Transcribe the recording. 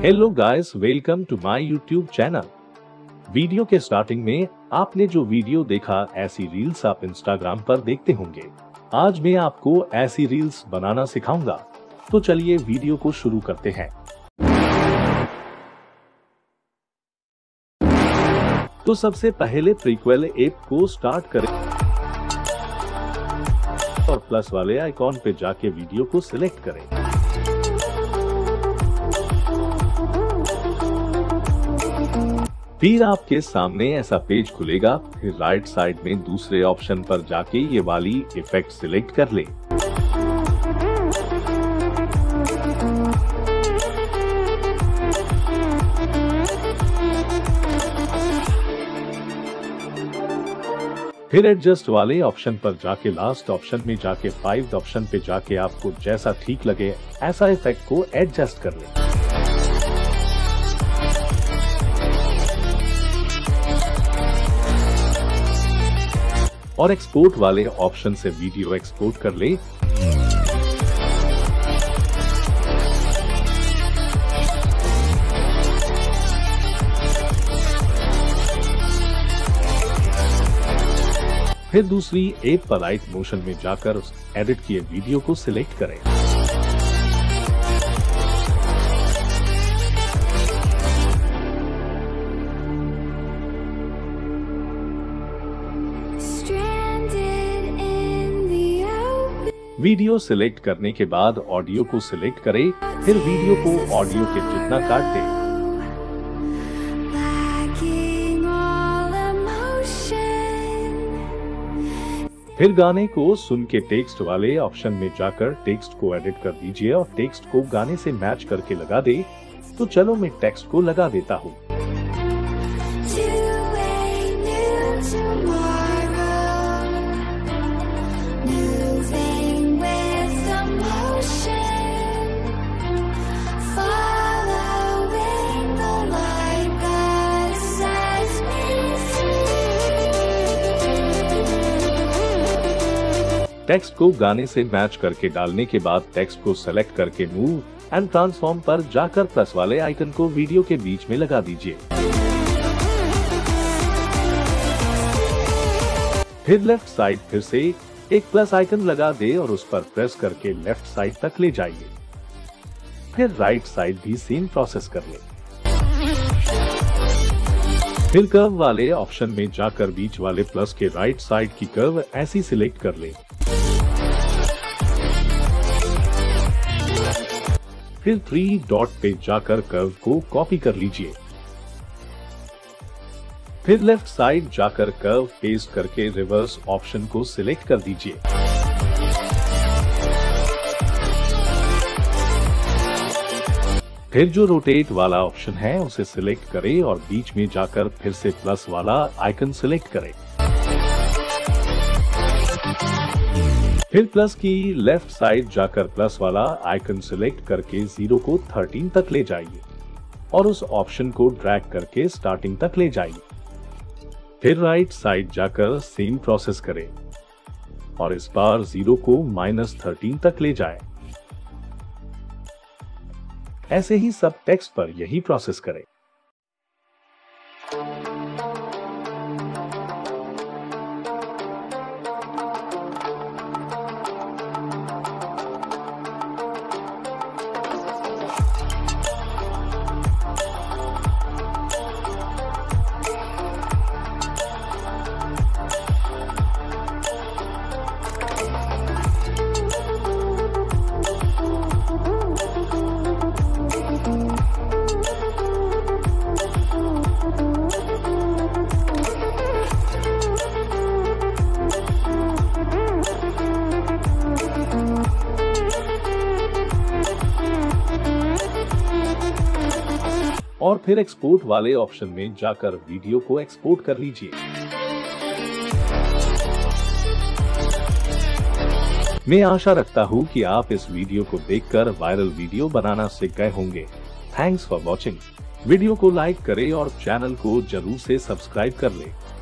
Hello guys, welcome to my YouTube channel. Video के starting में आपने जो वीडियो देखा, ऐसी रील्स आप इंस्टाग्राम पर देखते होंगे। आज मैं आपको ऐसी रील्स बनाना सिखाऊंगा, तो चलिए वीडियो को शुरू करते हैं। तो सबसे पहले प्रीक्वेल ऐप को स्टार्ट करें और प्लस वाले आइकॉन पे जाके वीडियो को सिलेक्ट करें। फिर आपके सामने ऐसा पेज खुलेगा। फिर राइट साइड में दूसरे ऑप्शन पर जाके ये वाली इफेक्ट सिलेक्ट कर ले। फिर एडजस्ट वाले ऑप्शन पर जाके लास्ट ऑप्शन में जाके 5 ऑप्शन पे जाके आपको जैसा ठीक लगे ऐसा इफेक्ट को एडजस्ट कर ले। और एक्सपोर्ट वाले ऑप्शन से वीडियो एक्सपोर्ट कर ले। फिर दूसरी ऐप पर राइट मोशन में जाकर उस एडिट किए वीडियो को सिलेक्ट करें। वीडियो सिलेक्ट करने के बाद ऑडियो को सिलेक्ट करें। फिर वीडियो को ऑडियो के जितना काट दें। फिर गाने को सुन के टेक्स्ट वाले ऑप्शन में जाकर टेक्स्ट को एडिट कर दीजिए और टेक्स्ट को गाने से मैच करके लगा दे। तो चलो मैं टेक्स्ट को लगा देता हूँ। टेक्स्ट को गाने से मैच करके डालने के बाद टेक्स्ट को सेलेक्ट करके मूव एंड ट्रांसफॉर्म पर जाकर प्लस वाले आइकन को वीडियो के बीच में लगा दीजिए। फिर लेफ्ट साइड फिर से एक प्लस आइकन लगा दे और उस पर प्रेस करके लेफ्ट साइड तक ले जाइए। फिर राइट साइड भी सेम प्रोसेस कर ले। फिर कर्व वाले ऑप्शन में जाकर बीच वाले प्लस के राइट साइड की कर्व ऐसी सिलेक्ट कर ले। फिर 3 डॉट पे जाकर कर्व को कॉपी कर लीजिए। फिर लेफ्ट साइड जाकर कर्व पेस्ट करके रिवर्स ऑप्शन को सिलेक्ट कर दीजिए। फिर जो रोटेट वाला ऑप्शन है उसे सिलेक्ट करें और बीच में जाकर फिर से प्लस वाला आइकन सिलेक्ट करें। फिर प्लस की लेफ्ट साइड जाकर प्लस वाला आइकन सिलेक्ट करके 0 को 13 तक ले जाइए और उस ऑप्शन को ड्रैग करके स्टार्टिंग तक ले जाइए। फिर राइट साइड जाकर सेम प्रोसेस करें और इस बार 0 को -13 तक ले जाए। ऐसे ही सब टेक्स्ट पर यही प्रोसेस करें। और फिर एक्सपोर्ट वाले ऑप्शन में जाकर वीडियो को एक्सपोर्ट कर लीजिए। मैं आशा रखता हूँ कि आप इस वीडियो को देखकर वायरल वीडियो बनाना सीख गए होंगे। Thanks for watching. वीडियो को लाइक करें और चैनल को जरूर से सब्सक्राइब कर लें।